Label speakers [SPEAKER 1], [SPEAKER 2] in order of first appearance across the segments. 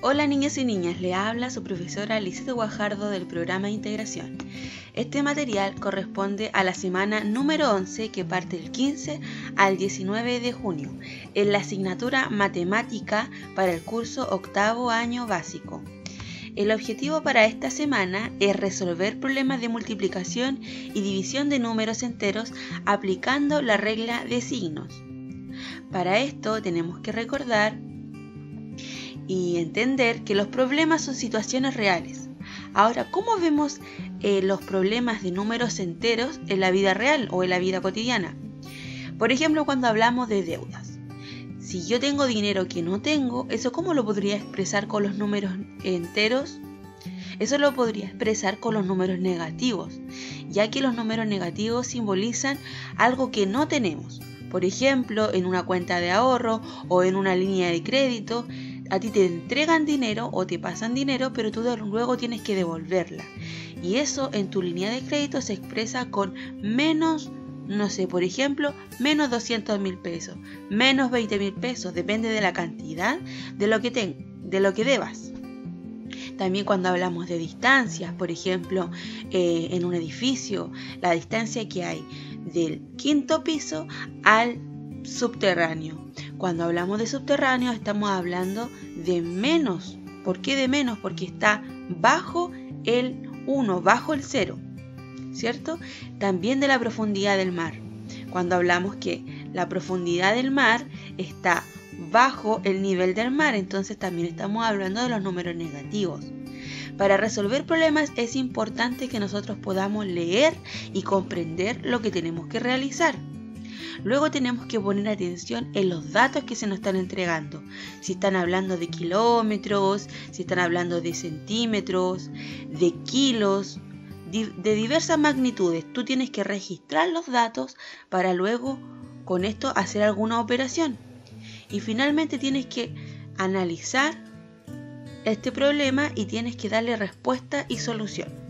[SPEAKER 1] Hola niños y niñas, le habla su profesora Lisette Guajardo del programa de integración. Este material corresponde a la semana número 11 que parte del 15 al 19 de junio en la asignatura Matemática para el curso octavo año básico. El objetivo para esta semana es resolver problemas de multiplicación y división de números enteros aplicando la regla de signos. Para esto tenemos que recordar y entender que los problemas son situaciones reales. Ahora, ¿cómo vemos los problemas de números enteros en la vida real o en la vida cotidiana? Por ejemplo, cuando hablamos de deudas. Si yo tengo dinero que no tengo, ¿eso cómo lo podría expresar con los números enteros? Eso lo podría expresar con los números negativos, ya que los números negativos simbolizan algo que no tenemos. Por ejemplo, en una cuenta de ahorro o en una línea de crédito, a ti te entregan dinero o te pasan dinero, pero tú luego tienes que devolverla. Y eso en tu línea de crédito se expresa con menos, no sé, por ejemplo, menos 200.000 pesos, menos 20.000 pesos, depende de la cantidad de lo que debas. También cuando hablamos de distancias, por ejemplo, en un edificio, la distancia que hay del quinto piso al subterráneo. Cuando hablamos de subterráneo estamos hablando de menos. ¿Por qué de menos? Porque está bajo el 1, bajo el 0, ¿cierto? También de la profundidad del mar. Cuando hablamos que la profundidad del mar está bajo el nivel del mar, entonces también estamos hablando de los números negativos. Para resolver problemas es importante que nosotros podamos leer y comprender lo que tenemos que realizar. Luego tenemos que poner atención en los datos que se nos están entregando. Si están hablando de kilómetros, si están hablando de centímetros, de kilos, de diversas magnitudes. Tú tienes que registrar los datos para luego con esto hacer alguna operación. Y finalmente tienes que analizar este problema y tienes que darle respuesta y solución.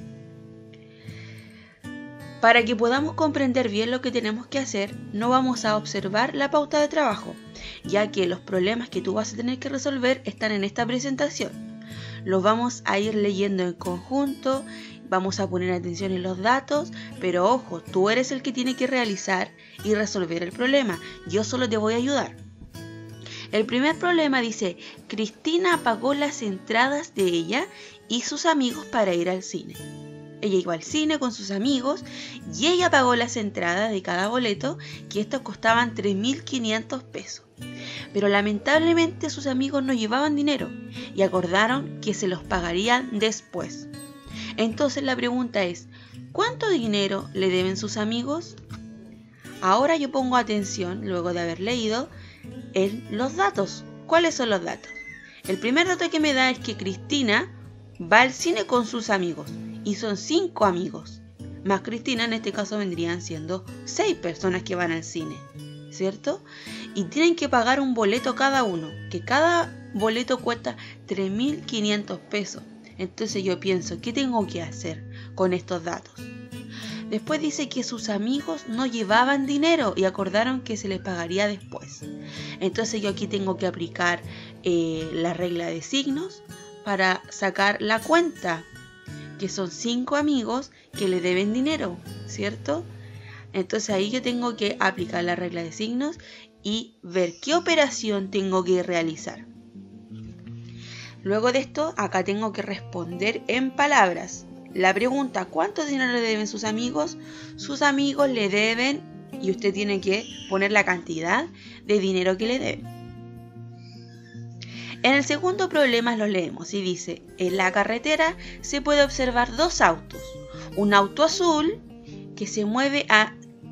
[SPEAKER 1] Para que podamos comprender bien lo que tenemos que hacer, no vamos a observar la pauta de trabajo, ya que los problemas que tú vas a tener que resolver están en esta presentación. Los vamos a ir leyendo en conjunto, vamos a poner atención en los datos, pero ojo, tú eres el que tiene que realizar y resolver el problema. Yo solo te voy a ayudar. El primer problema dice, Cristina pagó las entradas de ella y sus amigos para ir al cine. Ella iba al cine con sus amigos y ella pagó las entradas de cada boleto, que estos costaban 3.500 pesos. Pero lamentablemente sus amigos no llevaban dinero y acordaron que se los pagarían después. Entonces la pregunta es, ¿cuánto dinero le deben sus amigos? Ahora yo pongo atención, luego de haber leído, en los datos. ¿Cuáles son los datos? El primer dato que me da es que Cristina va al cine con sus amigos y son 5 amigos. Más Cristina, en este caso vendrían siendo 6 personas que van al cine, ¿cierto? Y tienen que pagar un boleto cada uno, que cada boleto cuesta 3.500 pesos. Entonces yo pienso, ¿qué tengo que hacer con estos datos? Después dice que sus amigos no llevaban dinero y acordaron que se les pagaría después. Entonces yo aquí tengo que aplicar la regla de signos para sacar la cuenta, que son 5 amigos que le deben dinero, ¿cierto? Entonces ahí yo tengo que aplicar la regla de signos y ver qué operación tengo que realizar. Luego de esto, acá tengo que responder en palabras. La pregunta, ¿cuánto dinero le deben sus amigos? Sus amigos le deben, y usted tiene que poner la cantidad de dinero que le deben. En el segundo problema lo leemos y dice, en la carretera se puede observar 2 autos. Un auto azul que se mueve a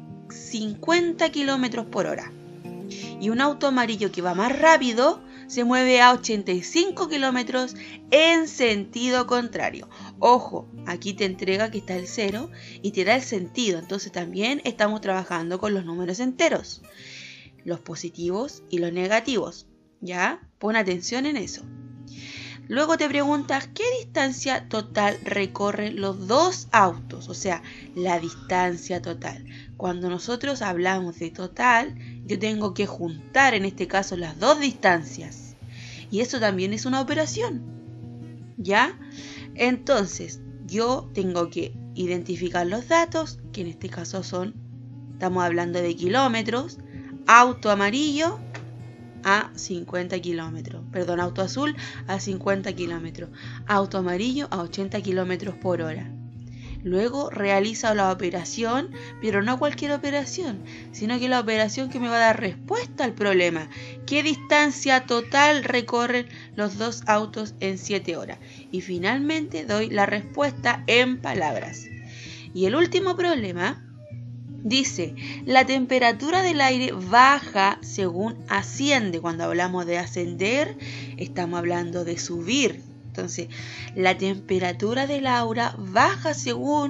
[SPEAKER 1] 50 km por hora y un auto amarillo que va más rápido se mueve a 85 km en sentido contrario. Ojo, aquí te entrega que está el 0 y te da el sentido. Entonces también estamos trabajando con los números enteros, los positivos y los negativos. ¿Ya? Pon atención en eso. Luego te preguntas, ¿qué distancia total recorren los 2 autos? O sea, la distancia total. Cuando nosotros hablamos de total, yo tengo que juntar en este caso las 2 distancias. Y eso también es una operación, ¿ya? Entonces, yo tengo que identificar los datos, que en este caso estamos hablando de kilómetros, auto amarillo a 50 kilómetros, perdón, auto azul a 50 kilómetros, auto amarillo a 80 kilómetros por hora. Luego realizo la operación, pero no cualquier operación, sino que la operación que me va a dar respuesta al problema. ¿Qué distancia total recorren los dos autos en 7 horas? Y finalmente doy la respuesta en palabras. Y el último problema dice, la temperatura del aire baja según asciende. Cuando hablamos de ascender, estamos hablando de subir. Entonces, la temperatura del aura baja si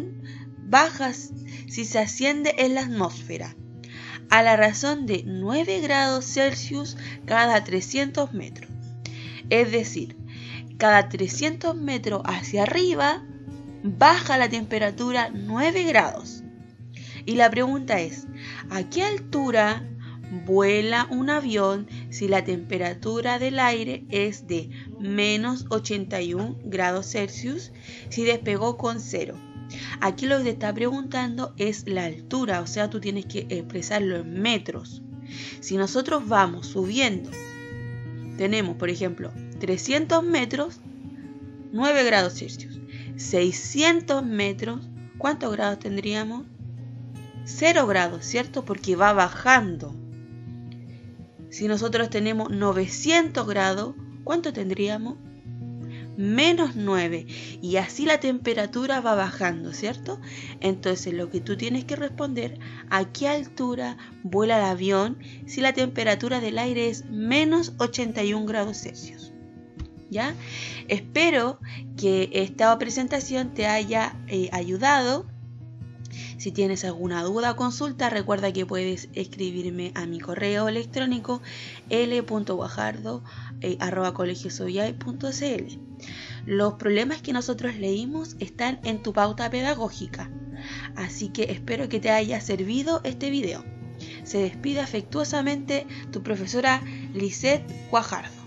[SPEAKER 1] se asciende en la atmósfera, a la razón de 9 grados Celsius cada 300 metros. Es decir, cada 300 metros hacia arriba, baja la temperatura 9 grados. Y la pregunta es, ¿a qué altura vuela un avión si la temperatura del aire es de menos 81 grados Celsius si despegó con 0? Aquí lo que te está preguntando es la altura, o sea, tú tienes que expresarlo en metros. Si nosotros vamos subiendo, tenemos, por ejemplo, 300 metros, 9 grados Celsius. 600 metros, ¿cuántos grados tendríamos? 0 grados, ¿cierto? Porque va bajando. Si nosotros tenemos 900 grados, ¿cuánto tendríamos? Menos 9. Y así la temperatura va bajando, ¿cierto? Entonces lo que tú tienes que responder, ¿a qué altura vuela el avión si la temperatura del aire es menos 81 grados Celsius? ¿Ya? Espero que esta presentación te haya ayudado. Si tienes alguna duda o consulta, recuerda que puedes escribirme a mi correo electrónico l.guajardo@colegiosoyay.cl. Los problemas que nosotros leímos están en tu pauta pedagógica, así que espero que te haya servido este video. Se despide afectuosamente tu profesora Lisette Guajardo.